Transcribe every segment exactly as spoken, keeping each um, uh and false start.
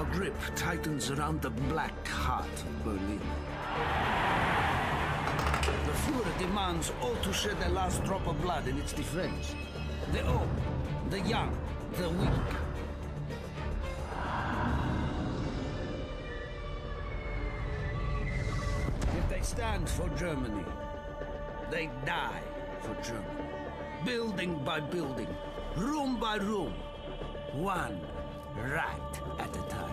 grip tightens around the black heart of Berlin. The Fuhrer demands all to shed their last drop of blood in its defense. The old, the young, the weak. If they stand for Germany, they die for Germany. Building by building, room by room, one rat at a time.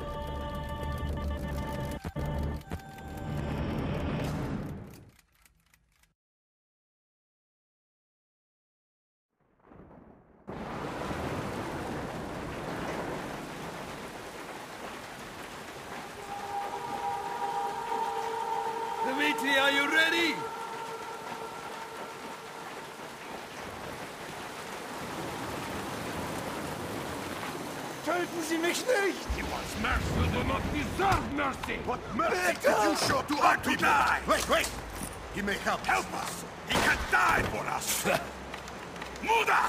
Dmitri, are you ready? Töten Sie mich nicht! He wants mercy, do not deserve mercy! What mercy did you show to our to people? die! Wait, wait! He may help us. Help us! He can die for us! Muda!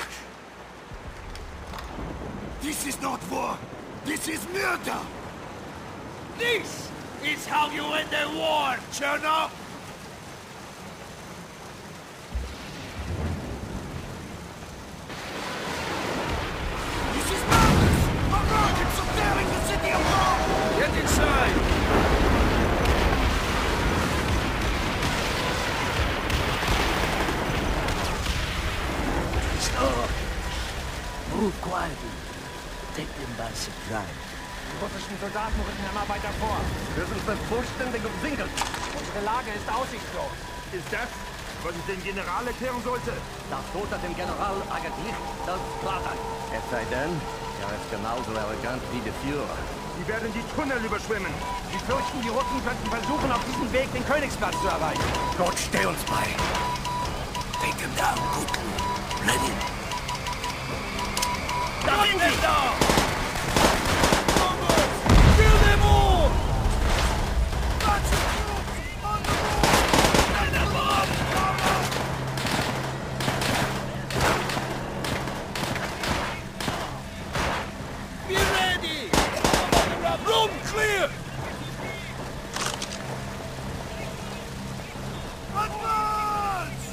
This is not war! This is murder! This is how you end a war, Chernobyl! This is madness! Americans are tearing the city apart! Get inside! Stop! Move quietly. Take them by surprise. Die russischen Soldaten rücken immer weiter vor. Wir sind fast vollständig umsingelt. Unsere Lage ist aussichtslos. Ist das, was ich den General erklären sollte? Das sollte dem General eigentlich das klar sein. Es sei denn, er ist genauso arrogant wie der Führer. Sie werden die Tunnel überschwimmen. Sie fürchten, die Russen könnten versuchen, auf diesem Weg den Königsplatz zu erreichen. Gott, steh uns bei! Take him down, Guten. Ready? Da sind sie da! Kill them all! Be ready! Room clear! Advance!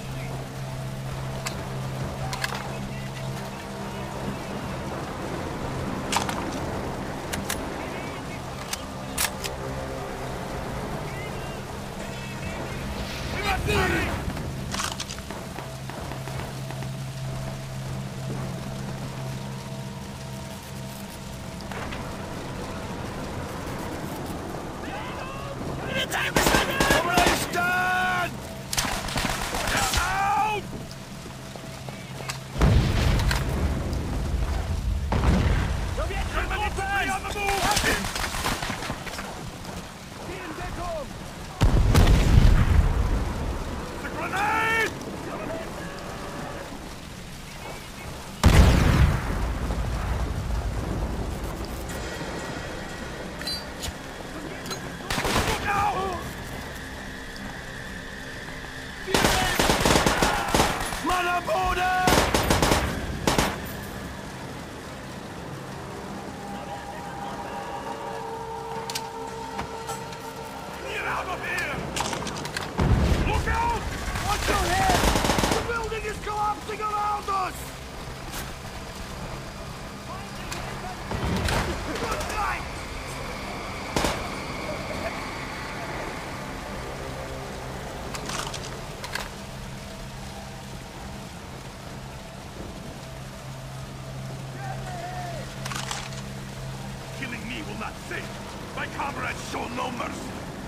Killing me will not save. My comrades show no mercy.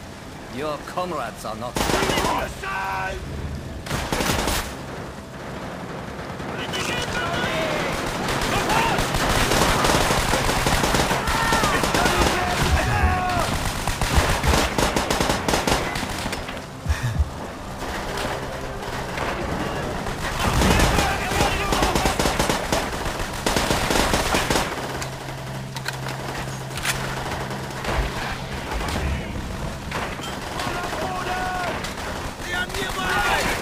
Your comrades are not... Aside! They are nearby!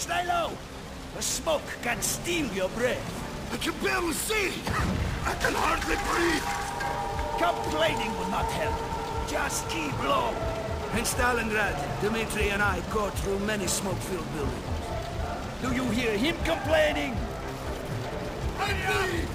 Stay low! The smoke can steal your breath. I can barely see! I can hardly breathe! Complaining will not help. Just keep low. In Stalingrad, Dmitri and I go through many smoke-filled buildings. Do you hear him complaining? I bleed!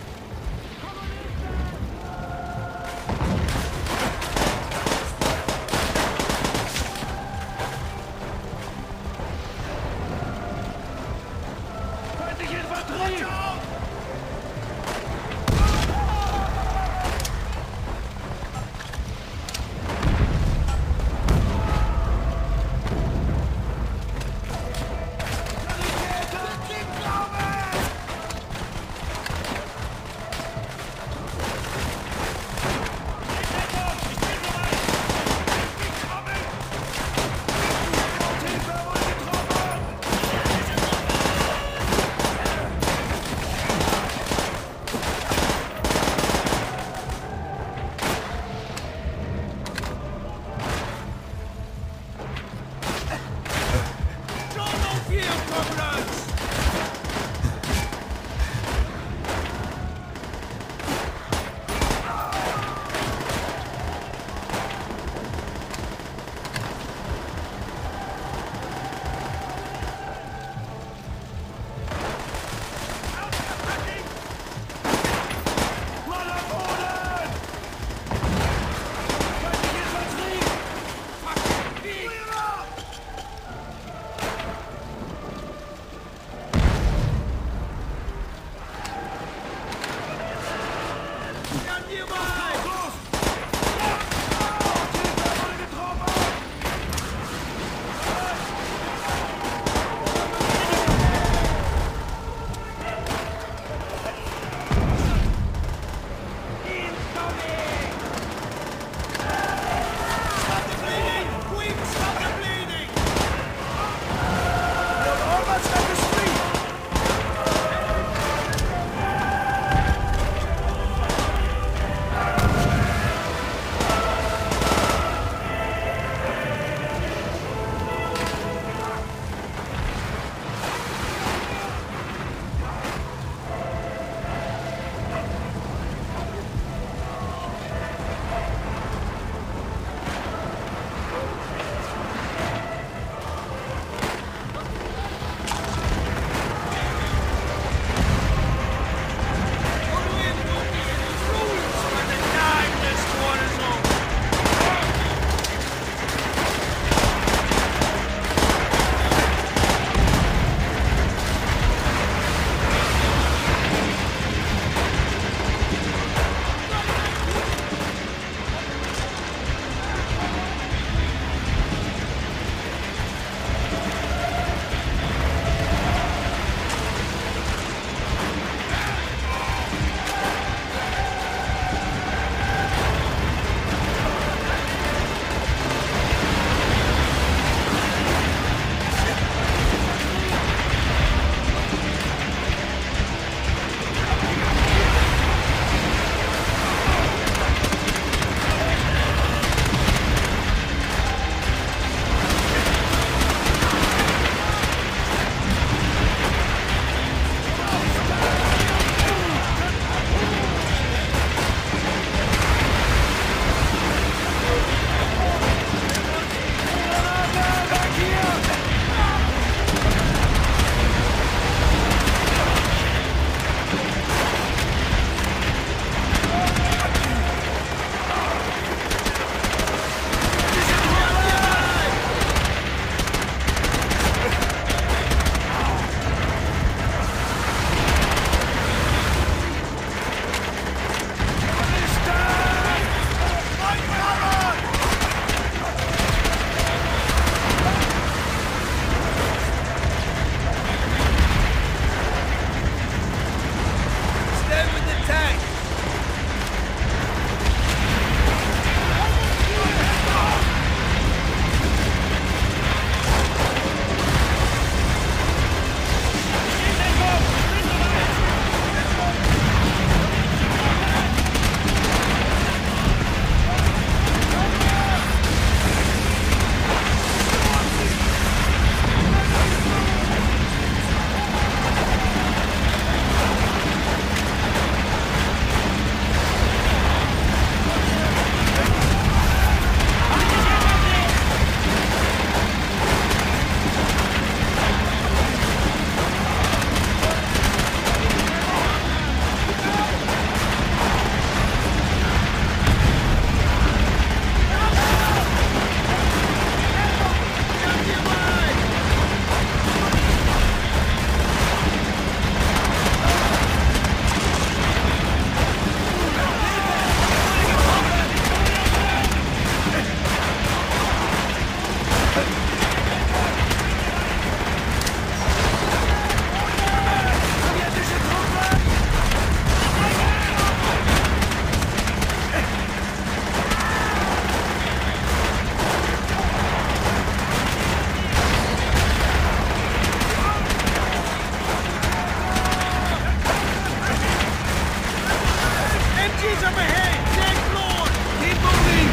up ahead! Take Lord! Keep moving!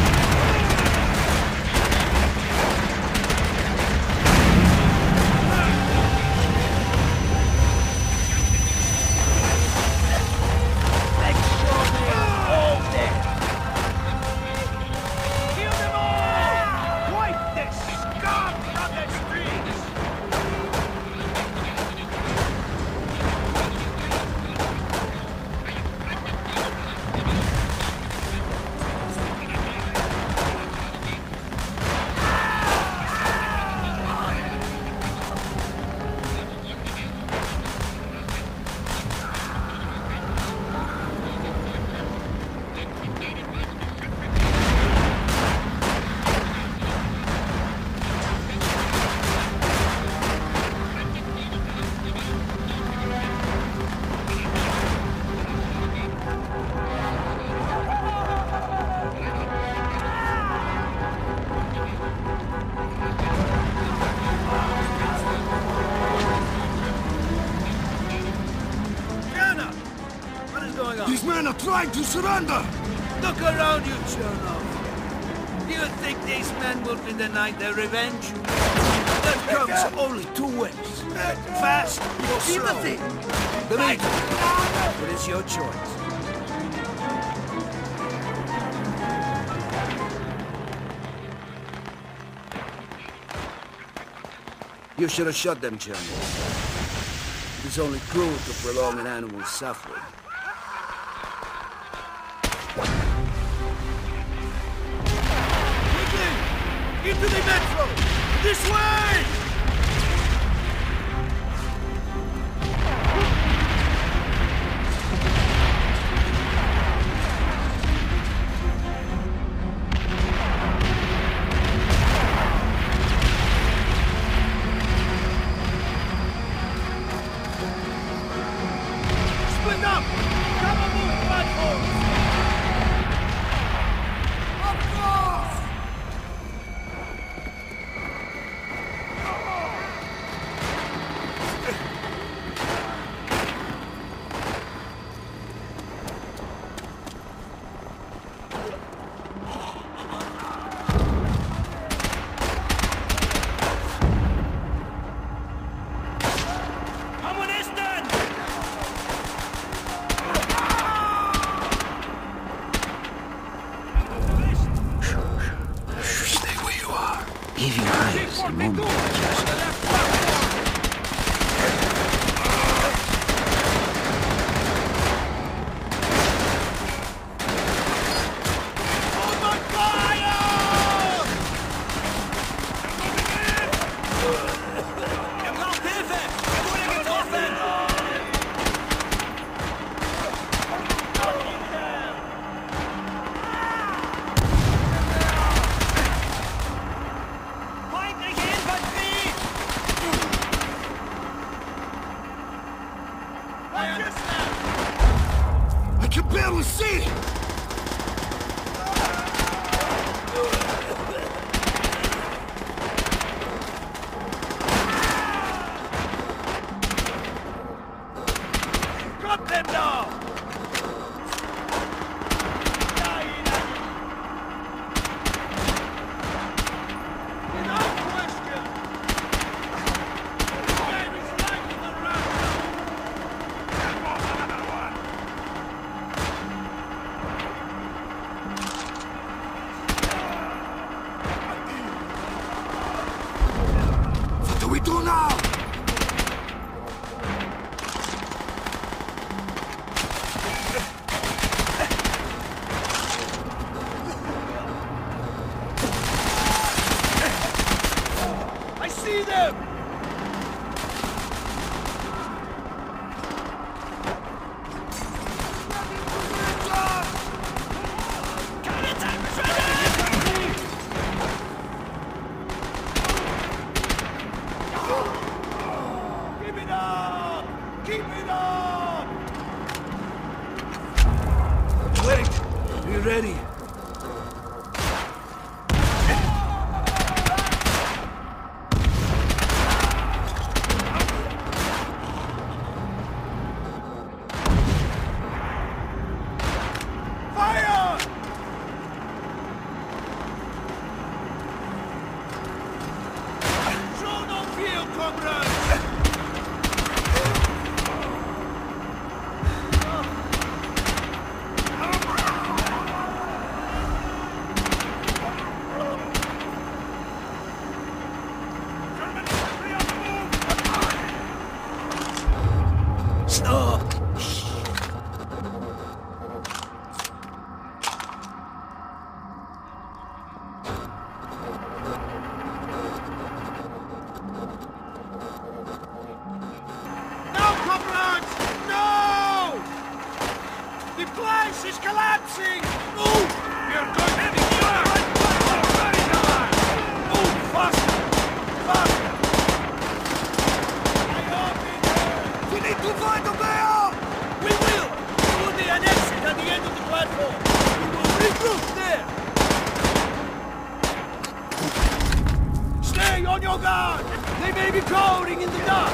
Make sure they're all dead! Kill them all! Wipe the scum from the streets! These men are trying to surrender! Look around you, Chernov. Do you think these men will be denied their revenge? That comes only two ways. Fast or slow. Believe me, it is your choice. You should have shot them, Chernov. It is only cruel to prolong an animal's suffering. Into the metro! This way! Split up! Cover both platforms! Give your eyes a moment. I can barely see! Cut them now! Without question! Game is like the rest! What do we do now? I see them! Keep it up! Keep it up! Wait! Be ready. Fire! place is collapsing! Move! You're going heavy! Move! Faster! Faster! We need to find a way out! We will! There will be an exit at the end of the platform! We will regroup there! Stay on your guard! They may be cowering in the dark!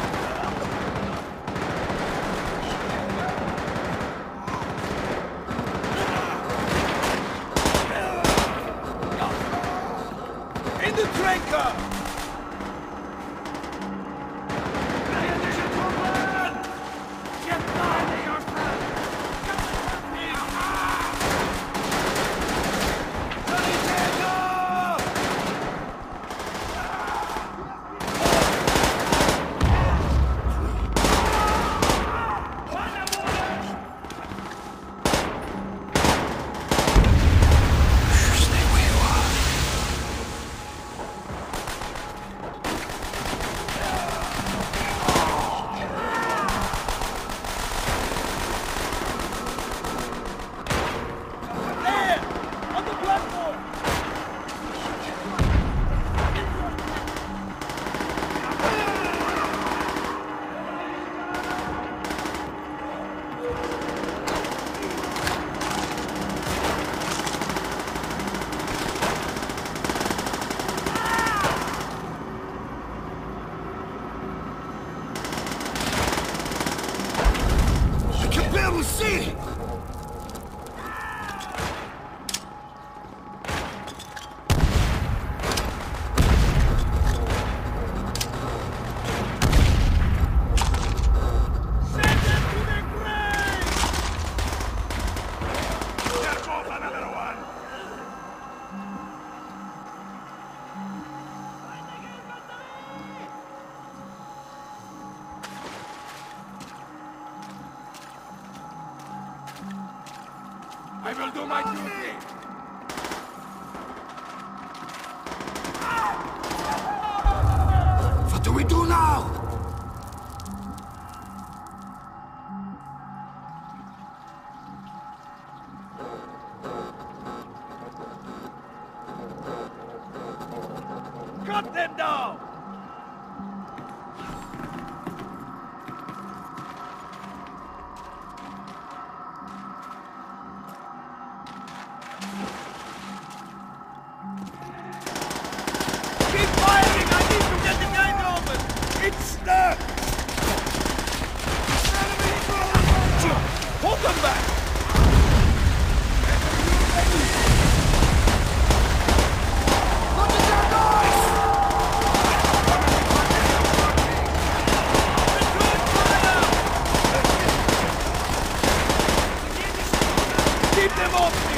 In the train car! See! I will do my duty! What do we do now? Cut them down! Keep firing! I need to get the gate open! It's stuck! Hold them back! What is that noise? Keep them off me!